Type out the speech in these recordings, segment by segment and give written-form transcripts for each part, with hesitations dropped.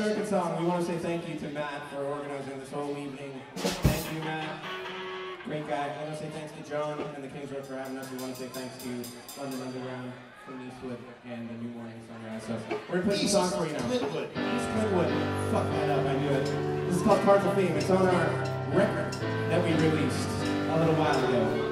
second song, we want to say thank you to Matt for organizing this whole evening. Thank you, Matt. Great guy. I want to say thanks to John and the Kings Road for having us. We want to say thanks to London Underground, from Eastwood, and the New Morning Sunrise. So we're going to play some songs for you now. East Clintwood. Fuck that up, I knew it. This is called Cards of Fame. It's on our record that we released a little while ago.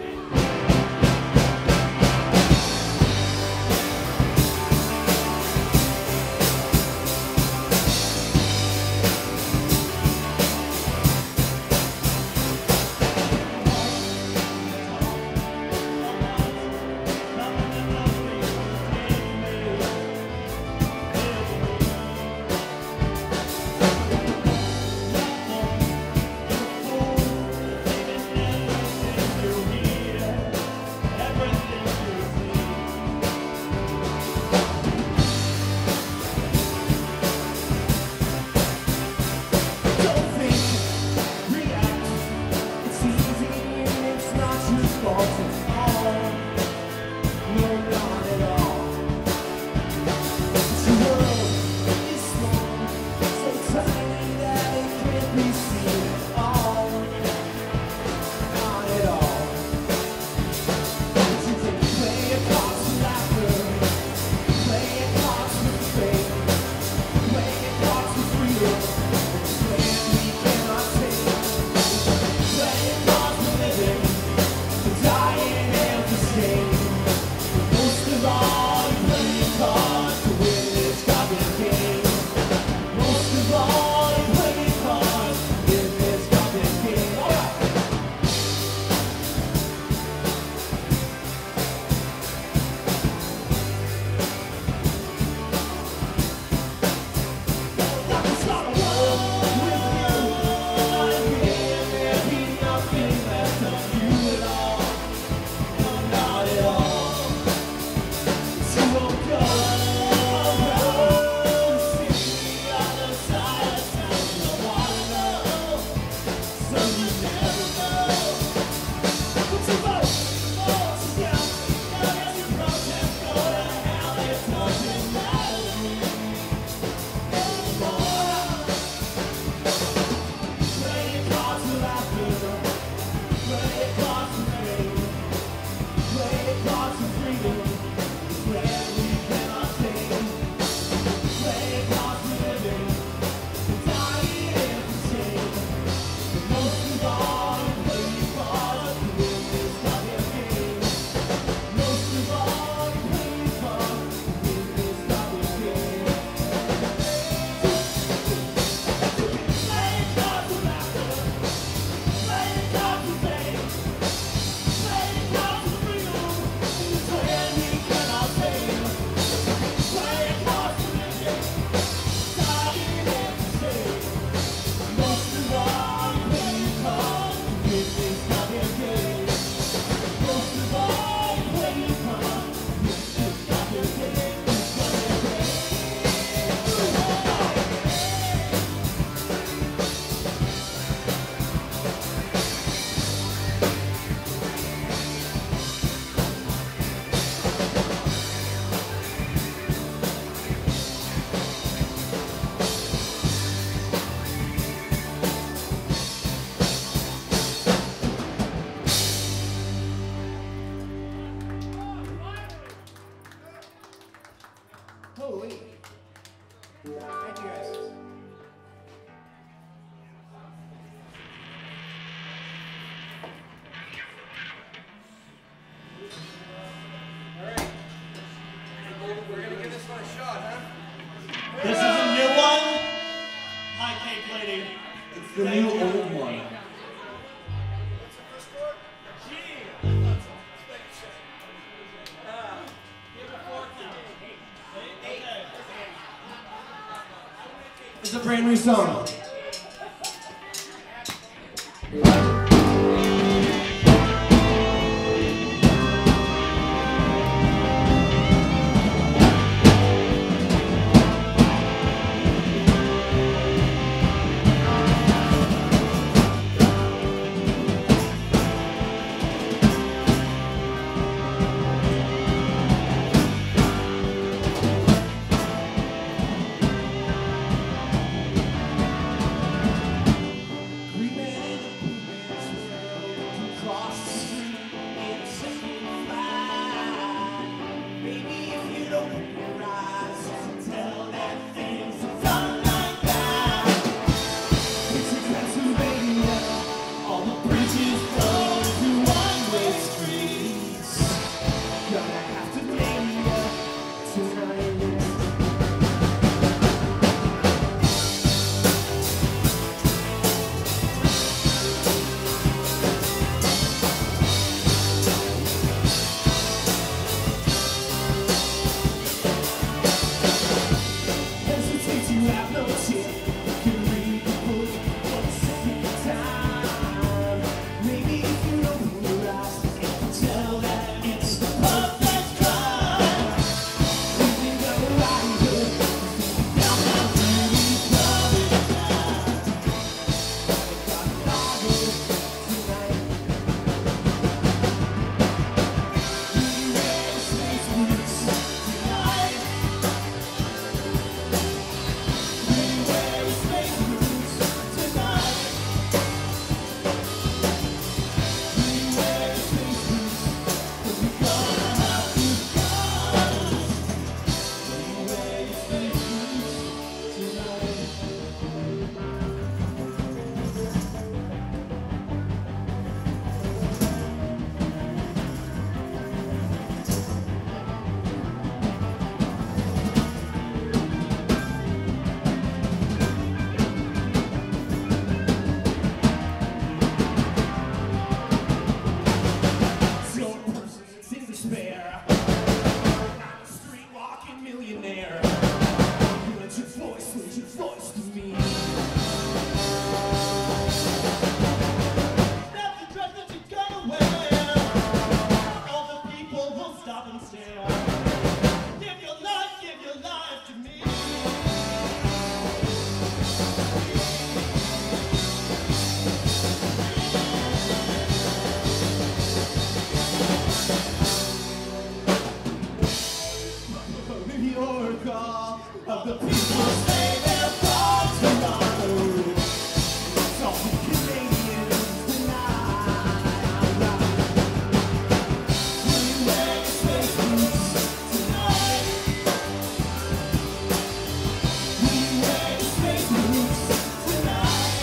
Holy. Thank you guys. All right. We're going to give this one a shot, huh? This is a new one. Hi, Cake Lady. It's the new old one. It's a brand new song. have no tip. You can read the book for the second time. Maybe if you open your eyes, you can tell that it's the perfect crime. You think of a rider, now how really coming down. Got a bottle tonight. We wear space boots tonight. We wear space boots tonight. We wear space boots 'cause we gonna have to fight. We wear space boots tonight. Slow person in despair. I'm a street walking millionaire. You lend your voice to me. That's the dress that you're gonna wear. All the people will stop and stare. Give your life to me. Your call of the people say they're for tomorrow. It's all the Canadians tonight. We wear space boots tonight. We wear space boots tonight.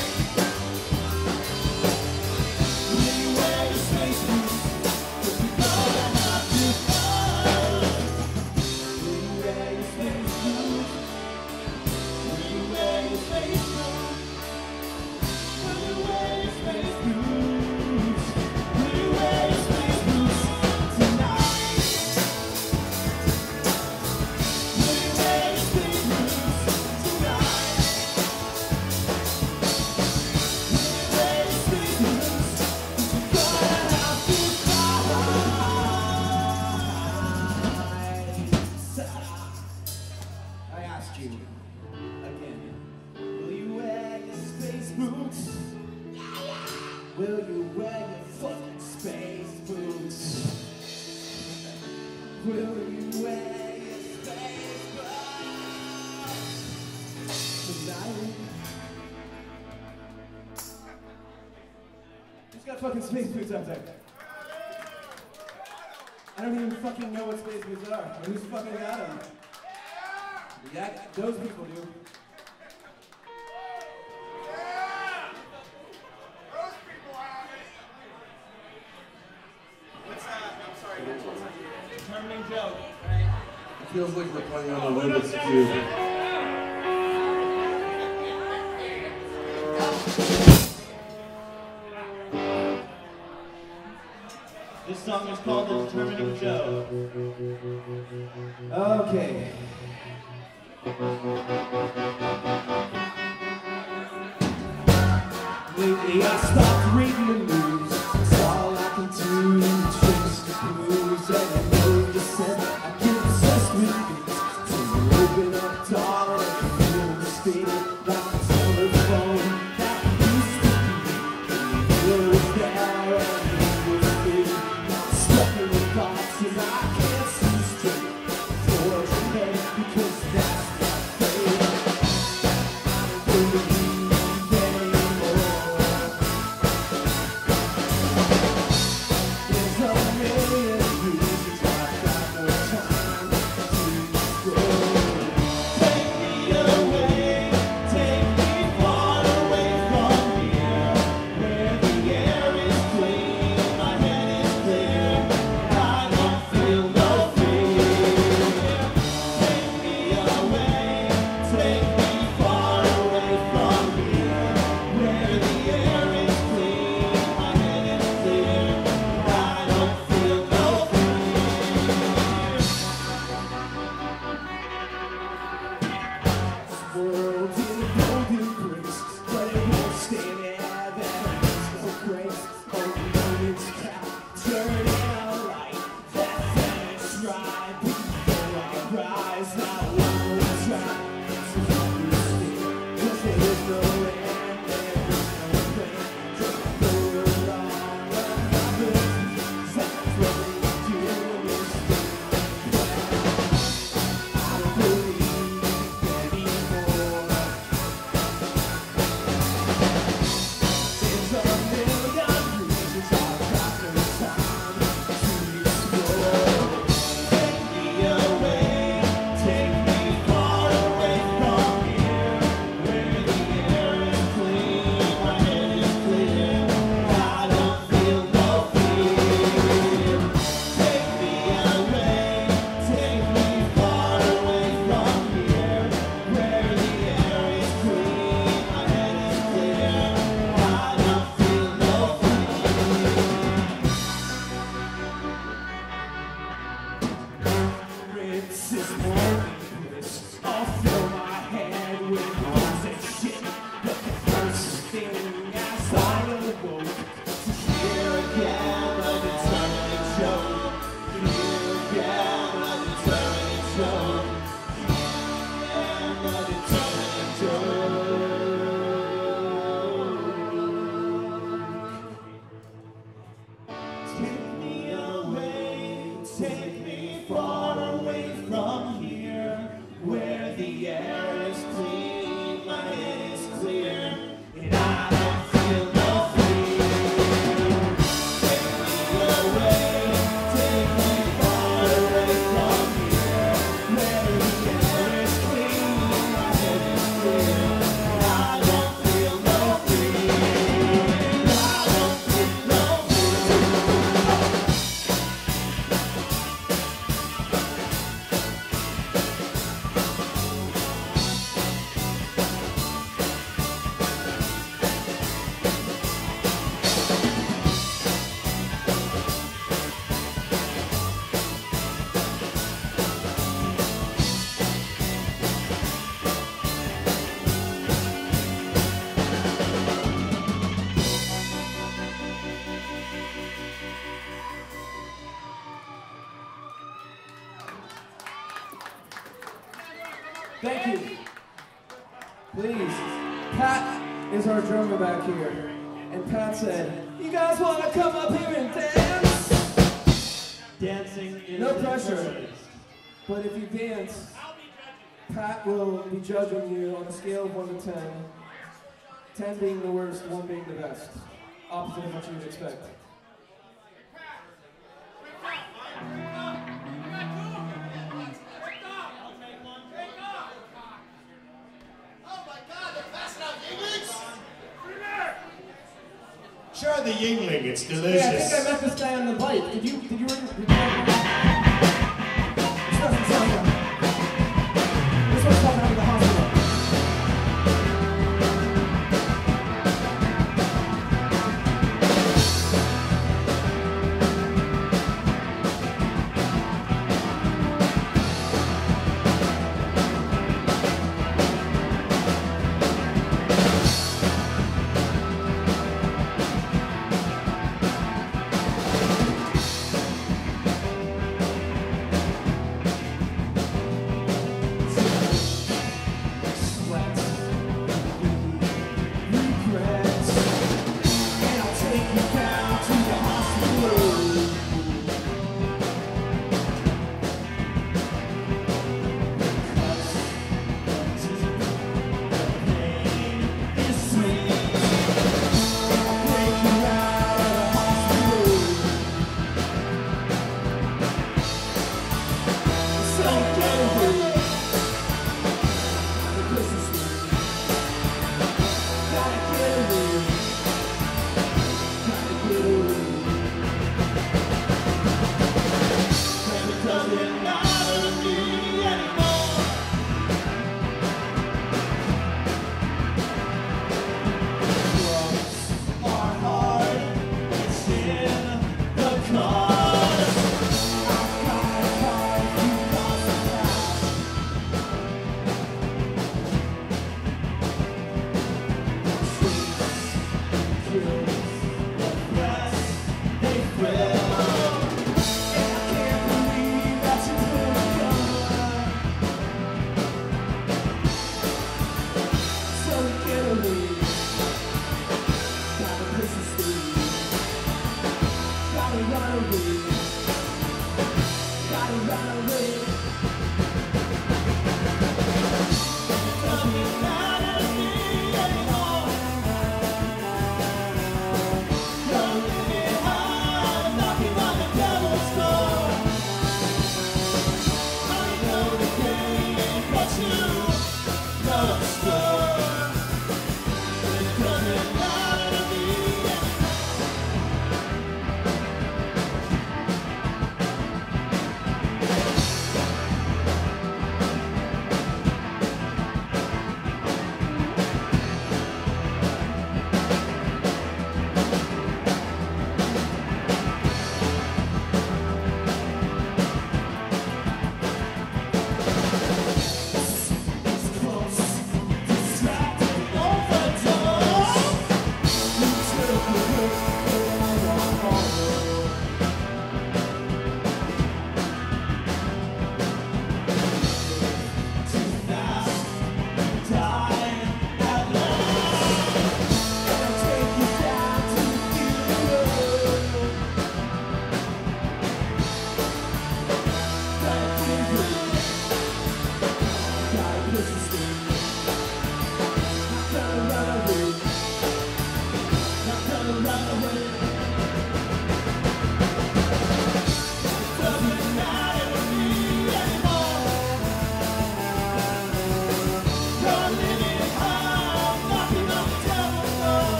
We wear space boots 'cause we gonna have to fight. We wear space boots. We wear space boots. We wear space boots. We wear space boots tonight. We wear space boots tonight. We wear space boots 'cause we're gonna have to fight. I asked you again, will you wear your space boots? Will you wear your fucking space boots? Will you wear your space boots tonight? Who's got fucking space boots out there? I don't even fucking know what space boots are. Who's fucking got them? Yeah, those people do. Determining joke. It feels like we're playing on a Rubik's Cube. This song is called The Determining Joke. Okay. Lately I stopped reading the news. It's all I can do to trace the clues. And I know you said I get obsessed with things. So you open up, darling, and you feel the speed like a telephone that used to be. You was there and you was free. Now I'm stuck in the thoughts and I can't see straight. Forward ahead because that's my fate. I don't believe anymore. There's a million reasons why I've got no time to explore. Take me away, take me far away from here, where the air is clean, my head is clear, I don't feel no fear. Take me away, take me far away from Please. Pat is our drummer back here. And Pat said, you guys want to come up here and dance? Dancing is no pressure. But if you dance, Pat will be judging you on a scale of 1 to 10. 10 being the worst, 1 being the best. Opposite of what you would expect. Sure, the Yingling, it's delicious. Yeah, I think I meant this guy on the bike. Did you record that? This doesn't sound right. This one's coming out of the hospital.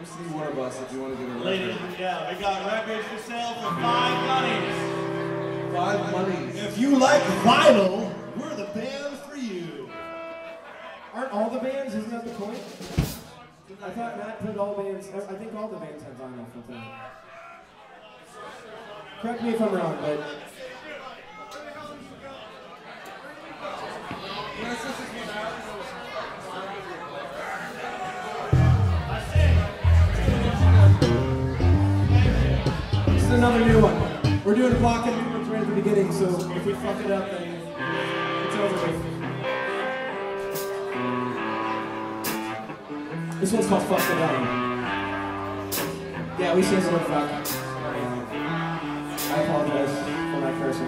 MC one of us if you want to get a record. Ladies, yeah, we got records for sale for $5. $5. If you like vinyl, we're the band for you. Aren't all the bands? Isn't that the point? I thought Matt put all bands. I think all the bands have vinyl for them. Correct me if I'm wrong, but. This is another new one. We're doing a block and movements right at the beginning, so if we fuck it up, then it's over with. This one's called Fuck the Dumb. Yeah, we say the word fuck. I apologize for my cursing.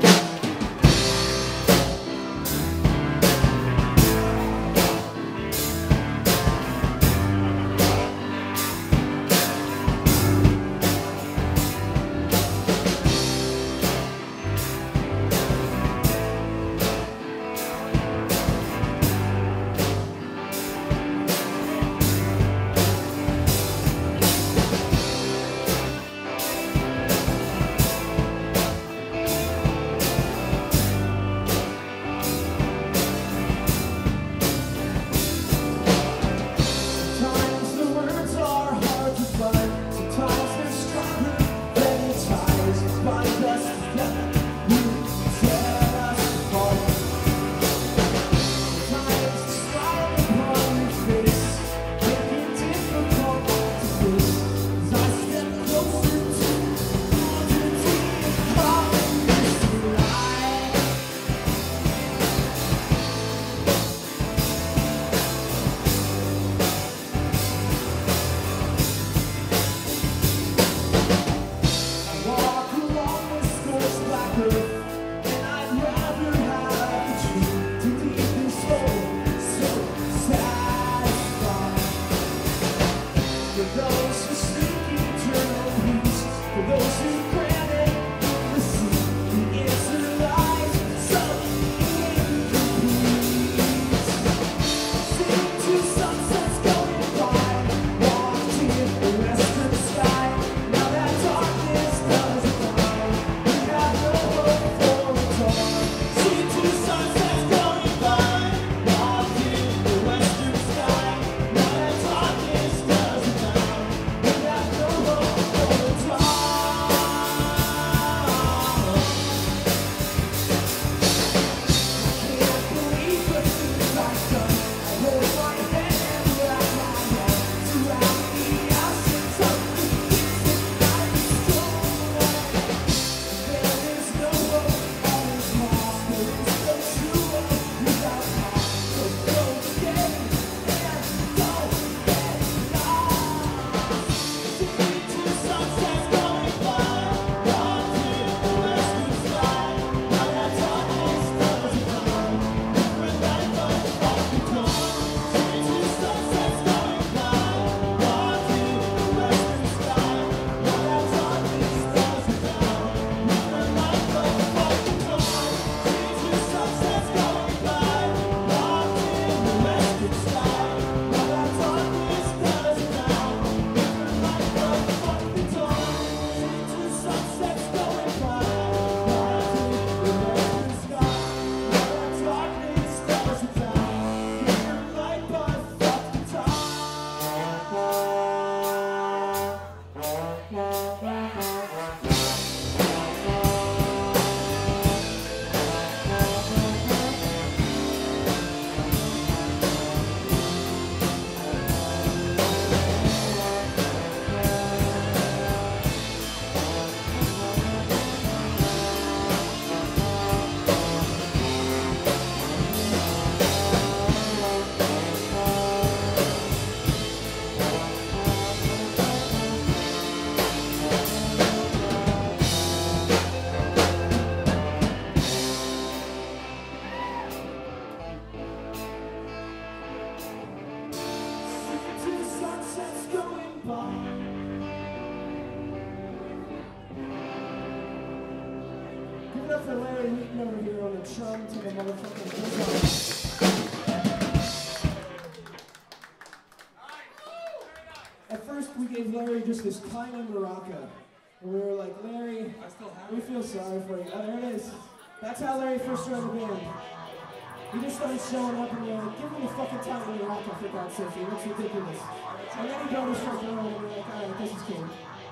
for Larry Wheaton over here on the drum to the motherfucking guitar. first we gave Larry just this tiny maraca. And we were like, Larry, we feel sorry for you. Oh, there it is. That's how Larry first joined the band. He just started showing up and we were like, give me the fucking tiny maraca for God's sake. It looks ridiculous. And then he got his front door and we were like, alright, this is cool.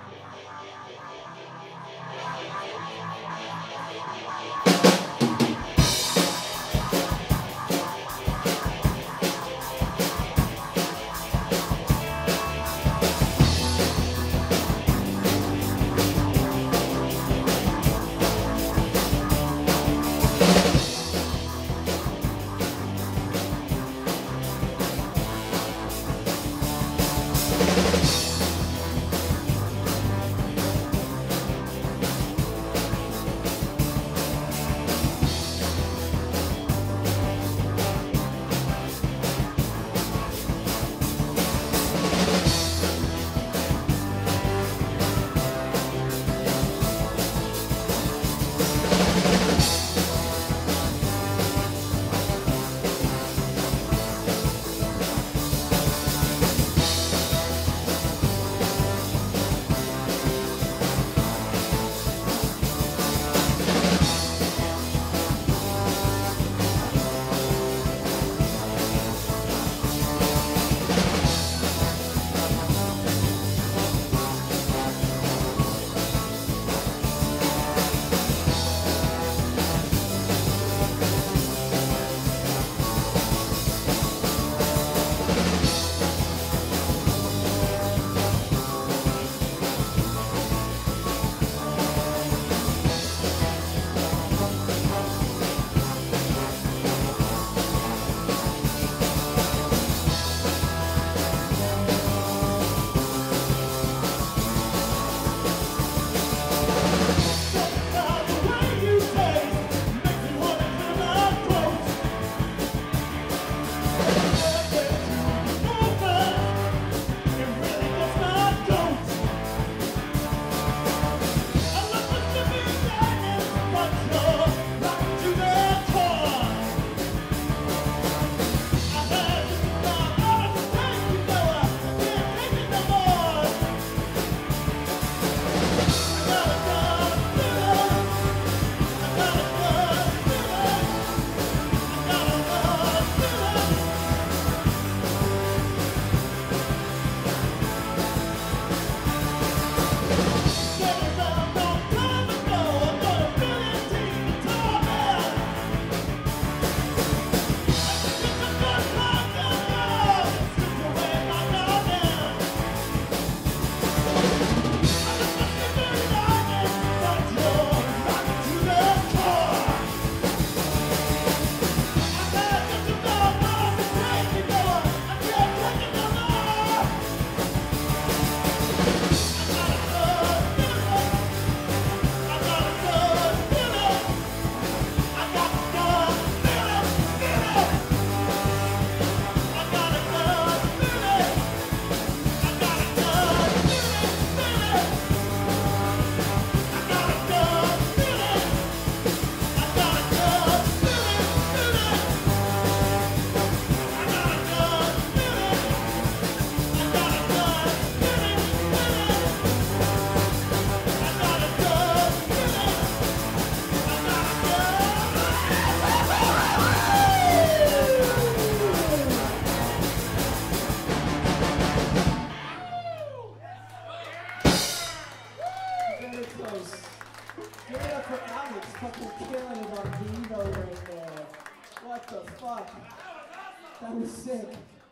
That was sick.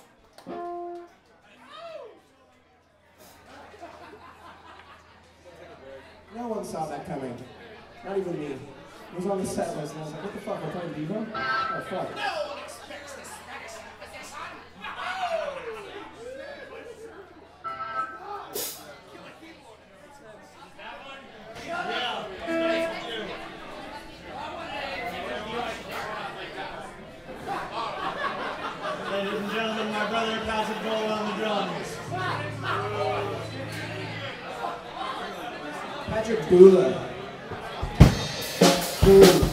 No one saw that coming. Not even me. It was on the set list and I was like, what the fuck, we're playing Devo? Oh, fuck. No one expects this next position. Ladies and gentlemen, my brother Patrick Gold on the drums. Patrick Bula. Boom.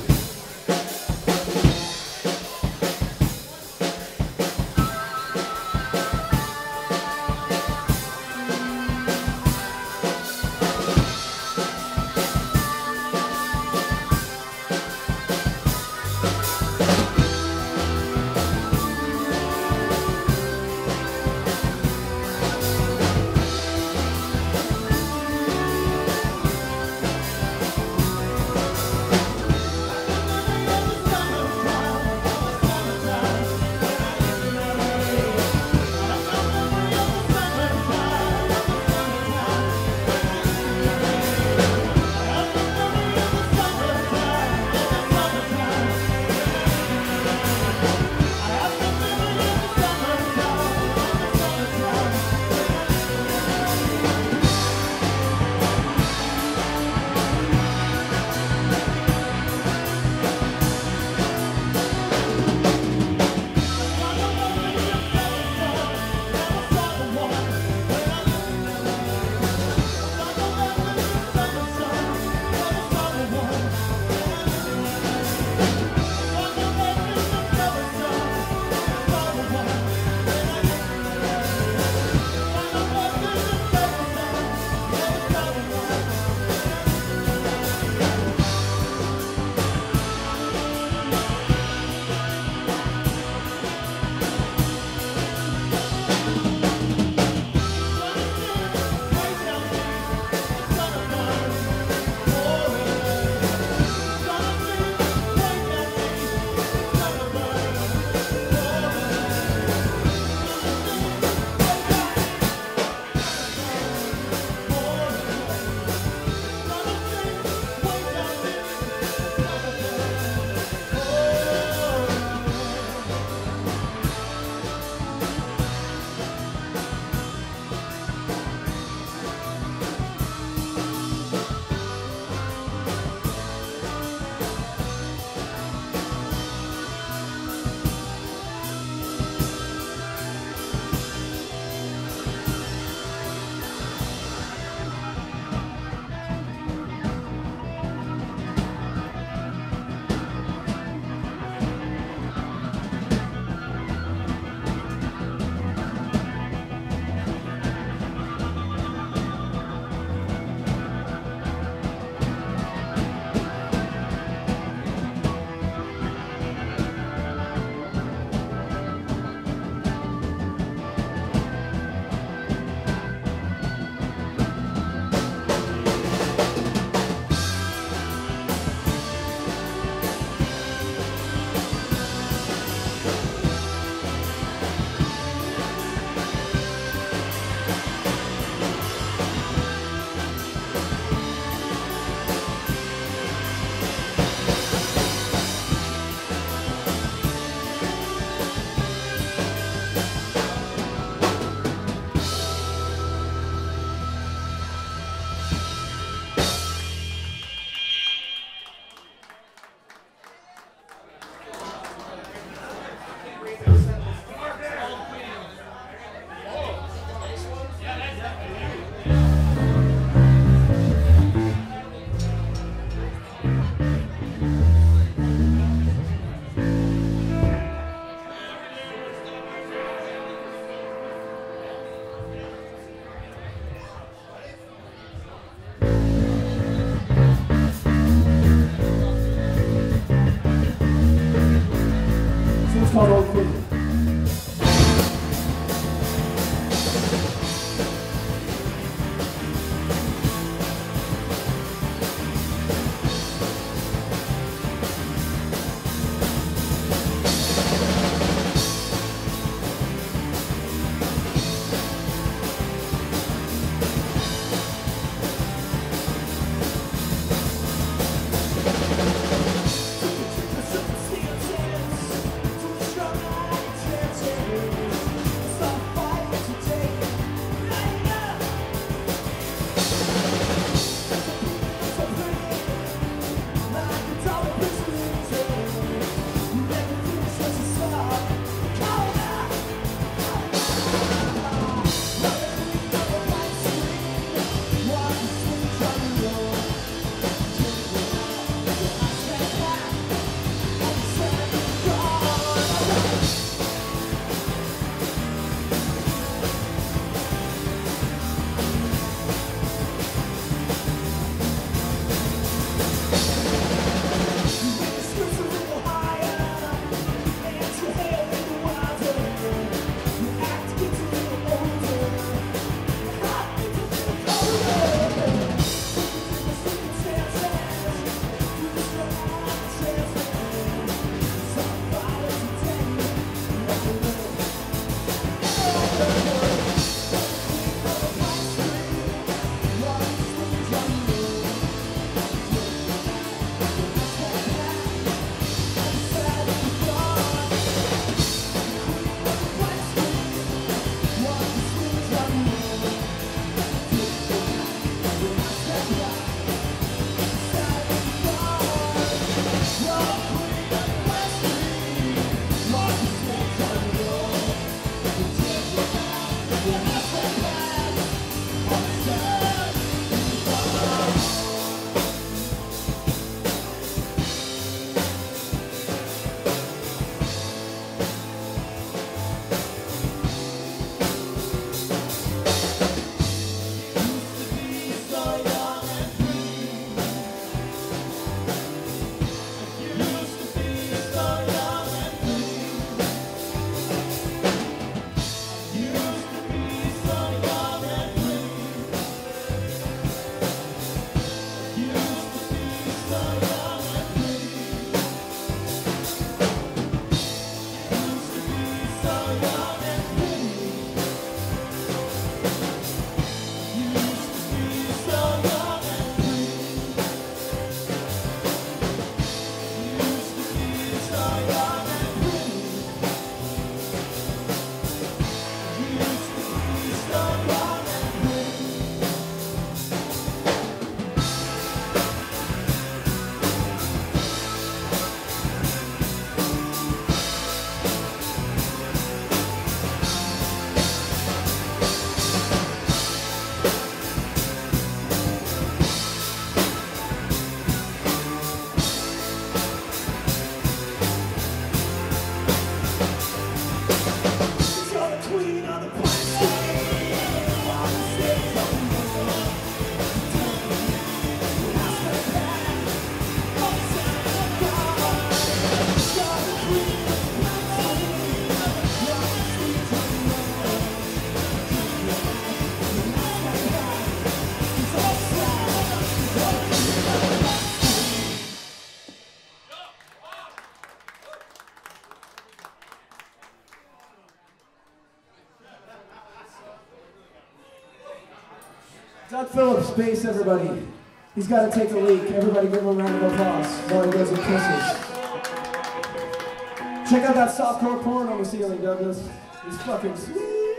Doug Phillips, bass, everybody. He's got to take a leak. Everybody give him a round of applause while he goes and kisses. Check out that softcore porn on the ceiling, Douglas. He's fucking sweet.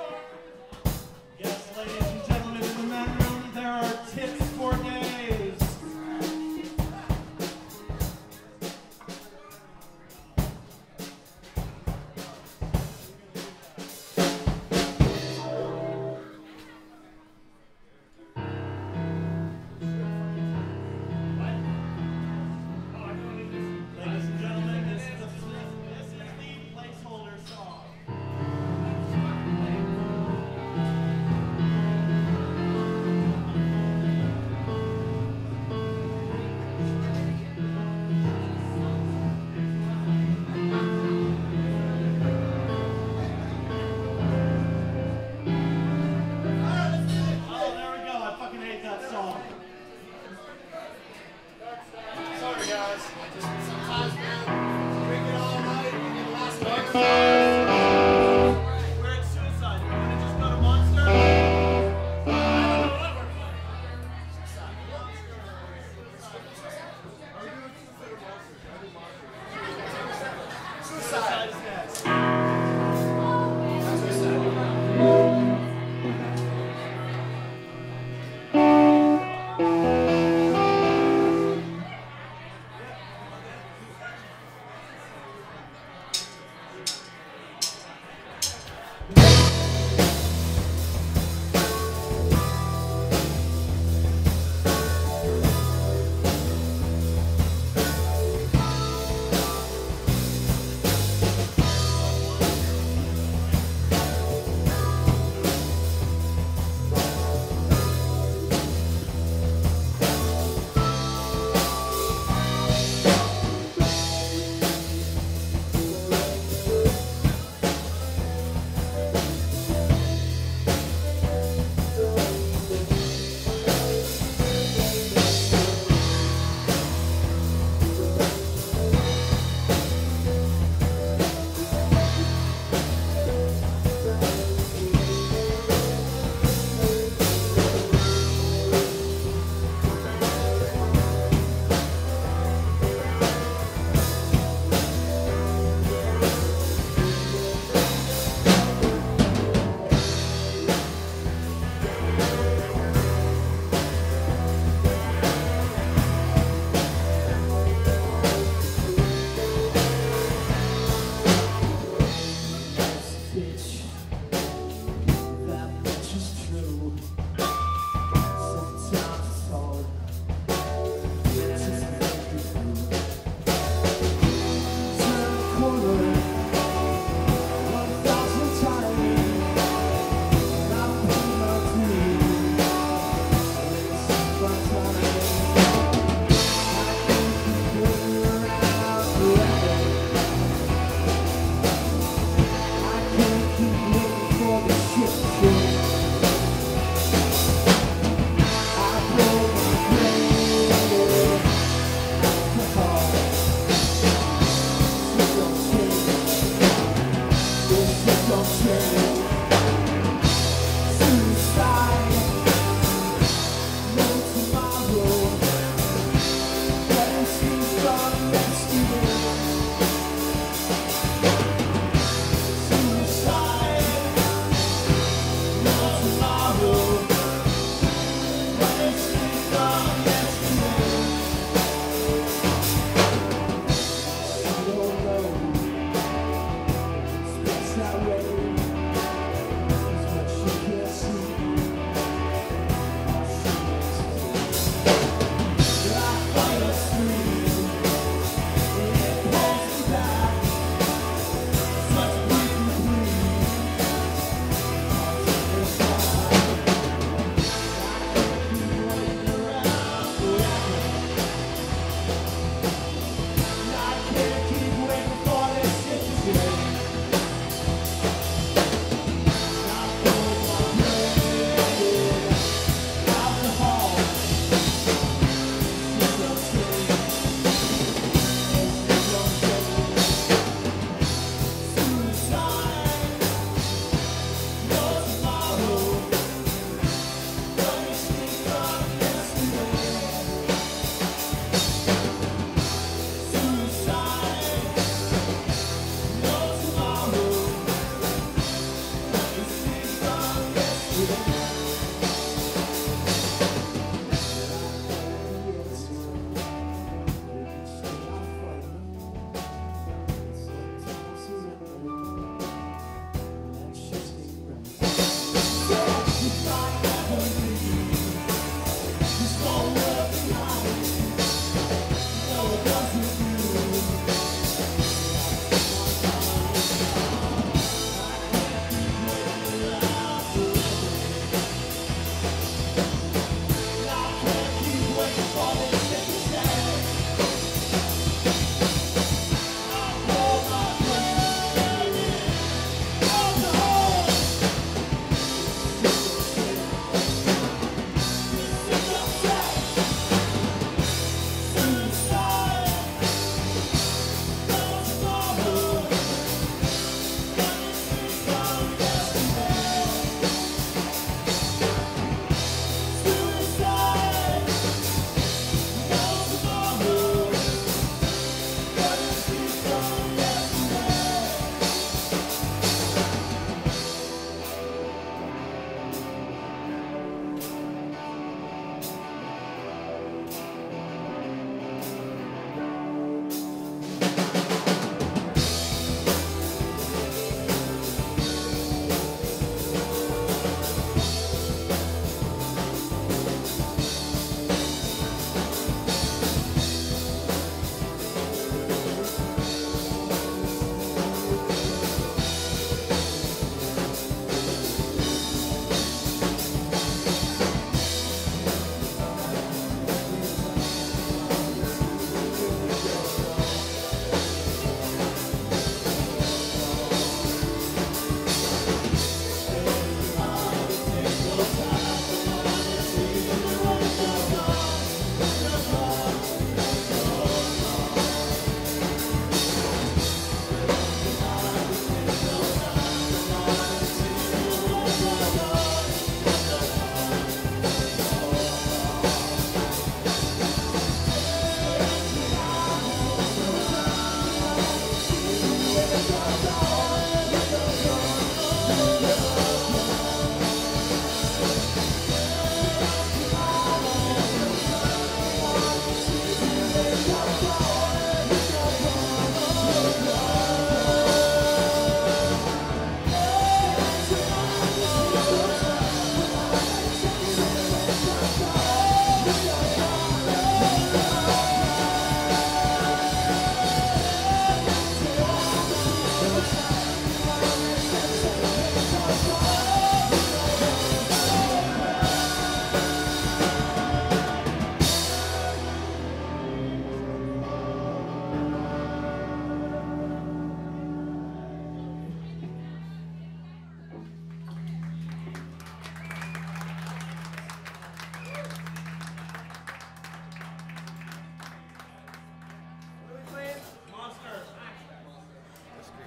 Yes, ladies and gentlemen, in the men room, there are tips for days. Ladies and gentlemen, this is the placeholder song.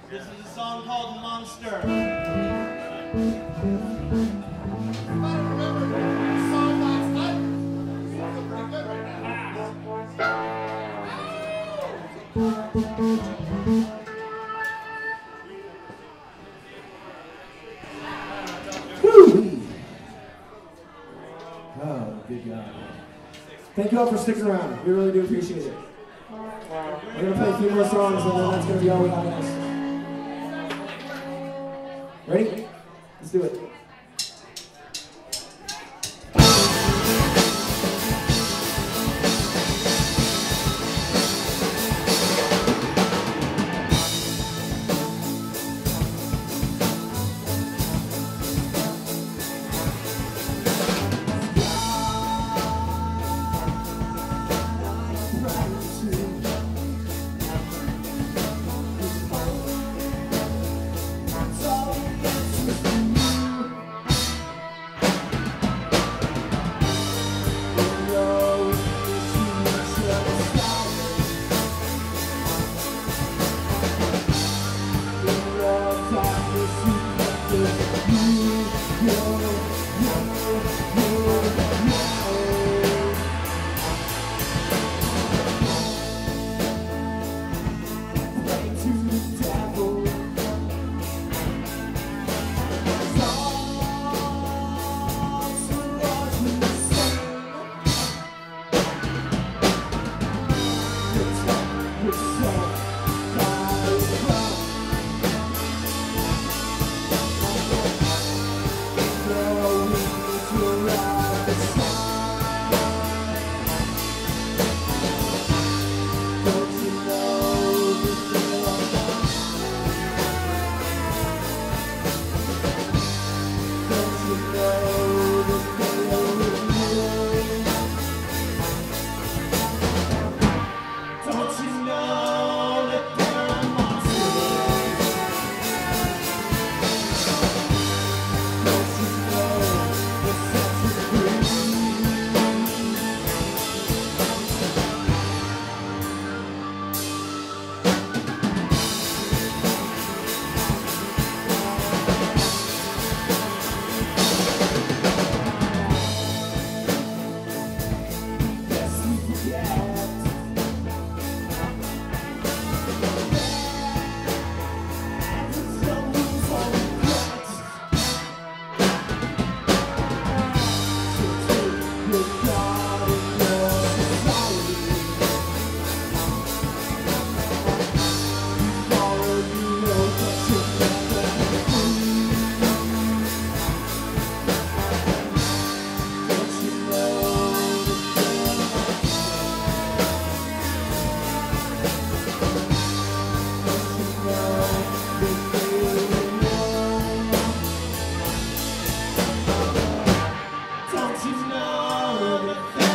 This is a song called Monster. Woo! Oh, good God. Thank you all for sticking around. We really do appreciate it. We're going to play a few more songs and then that's going to be all we have next. Ready? Let's do it. Don't you know that